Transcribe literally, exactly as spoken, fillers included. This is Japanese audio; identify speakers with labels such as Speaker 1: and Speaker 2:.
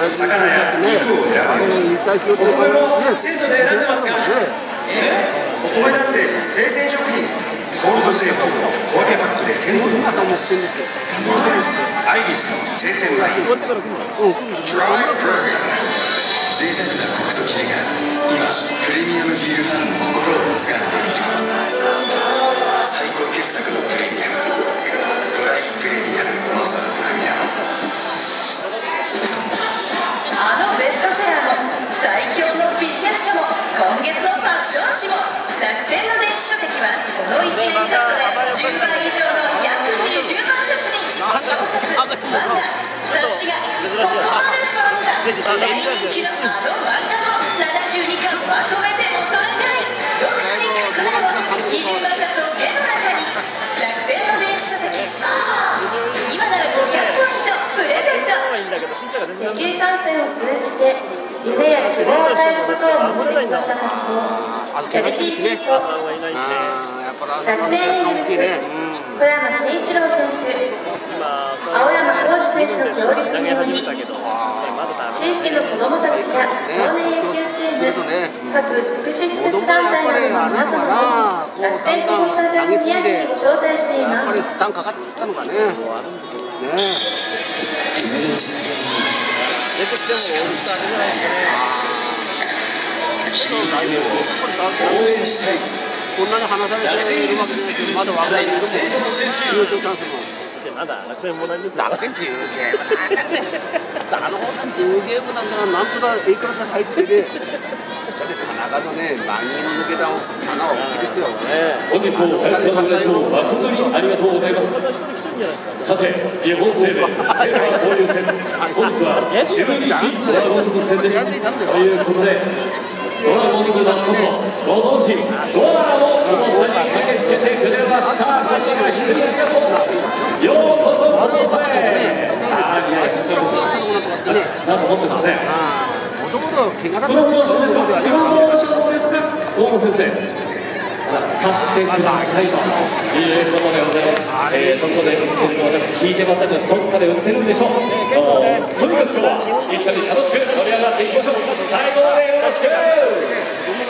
Speaker 1: 魚や肉を選ぶ。お米も鮮度で選んでますか？えお米だって生鮮食品。ゴールド製法と小分けパックで鮮度になってます。アイリスの生鮮ライン。ドライプログラム。贅沢なコクとキレが今プレミアムビールファンの心をつかんでいる。最高傑作のプレミアム。ドライプレミアム。モサルプレミアム。
Speaker 2: あのベストセラーも最強のビジネス書も今月のファッション誌も楽天の電子書籍はこのいちねんちょっとでじゅうばい以上の約にじゅうまんさつに小説、漫画、雑誌がここまで揃った大人気のあの漫画もななじゅうにかんまとめて大人買い。読書に隠れろにじゅうまんさつを手の中に。楽天の電子書籍今ならごひゃくポイントプレゼント。
Speaker 3: 野球観戦を通じて夢や希望を与えることを目的とした活動、チャリティーシート。楽天イーグルス小山慎一郎選手、青山浩二選手の協力により地域の子どもたちや少年野球チーム、各福祉施設団体などの皆様を楽天コモスタジアム宮城にご招待しています。
Speaker 4: やっぱり負担かかってたのかね。ね
Speaker 1: 夢の実現に
Speaker 5: 出てきてもオールスター出ない
Speaker 1: 応援したい。
Speaker 4: こんなに話されているわけですけど、まだ分からないけども、優勝チャンスも。
Speaker 5: まだ楽天も同じですよ。
Speaker 4: 楽天じゅうゲームなんだあのほんなじゅうゲームなんだら、なんとか A クラス入ってて、田中のね、万人の抜けた穴は大きいですよ。
Speaker 6: 本日もお疲れ様でしょう。誠にありがとうございます。さて、日本生命セーバー交流戦、本日は中日ドラゴンズ戦です。ということで、ドラゴンズマスコット、ご存知、ドアラもこの差に駆けつけてくれました。足が一人ありがとう。ようこそこの差へ。ああ、いや、社長ですね。なんと思ってますね。
Speaker 4: もともと怪我だった
Speaker 6: 日本の賞ですか。日本の賞ですか。大野先生。勝ってくださいということでございます。えー、どこで売ってるの私聞いてませんので、どこかで売ってるんでしょう。とにかく今日は一緒に楽しく盛り上がっていきましょう。最後までよろしく。